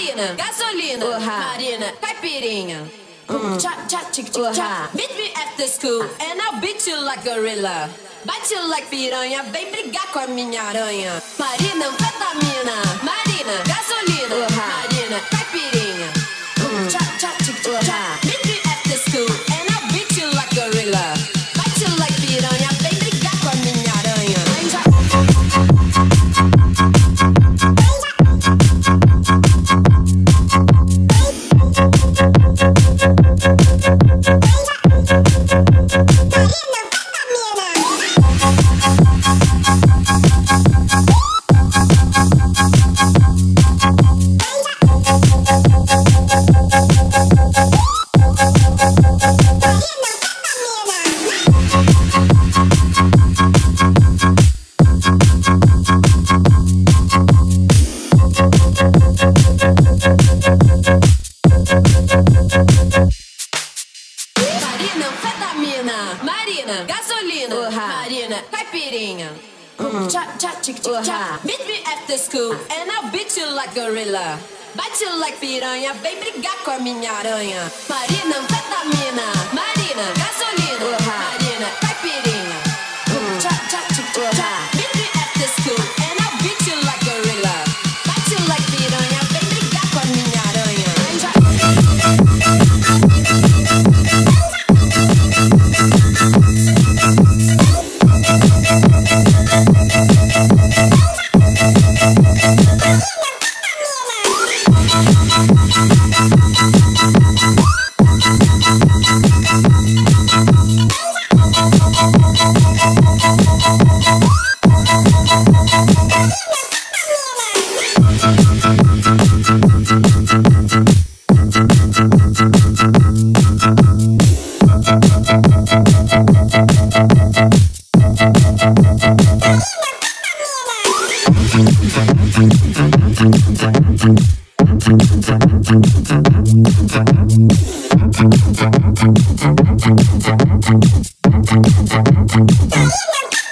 Marina, gasolina, Marina, caipirinha. Cha cha chick chick cha. Meet me after school and I'll beat you like gorilla. Bate you like piranha, vem brigar com a minha aranha. Marina, anfetamina, Marina, gasolina, Marina, caipirinha. Cha cha chick chick cha. Meet me after school and I'll beat you like gorilla. Bate you like piranha, vem brigar com a minha aranha. Marina, gasolina, Marina, caipirinha. Cha cha chick chick cha. Meet me after school and I'll beat you like gorilla. Bate you like piranha, vem brigar com a minha aranha. Marina, anfetamina, Marina, gasolina, Marina, caipirinha. Cha cha chick chick cha. Meet me after school and I'll beat you like gorilla. Bate you like piranha, vem brigar com a minha aranha. Marina.